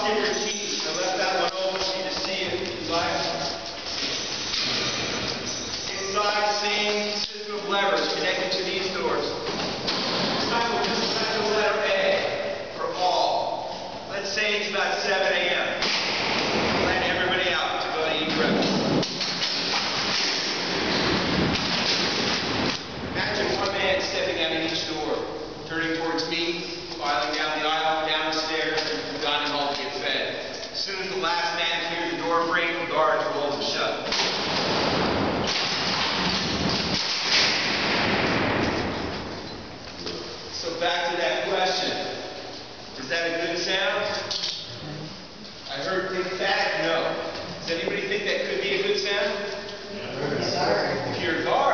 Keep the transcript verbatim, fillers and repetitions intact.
in your keys. I left that one open so you can see it if you'd like. Inside, same system of levers connected to these doors. This time we'll just select the letter A for all. Let's say it's about seven A M Plan everybody out to go to eat breakfast. Imagine one man stepping out of each door, turning towards me, filing down the aisle, down the stairs, to the dining hall to get fed. As soon as the last man clears the door frame, the guards roll it shut. So back to that question. Is that a good sound? I heard emphatic no. Does anybody think that could be a good sound? Yes, sir. If you're a guard,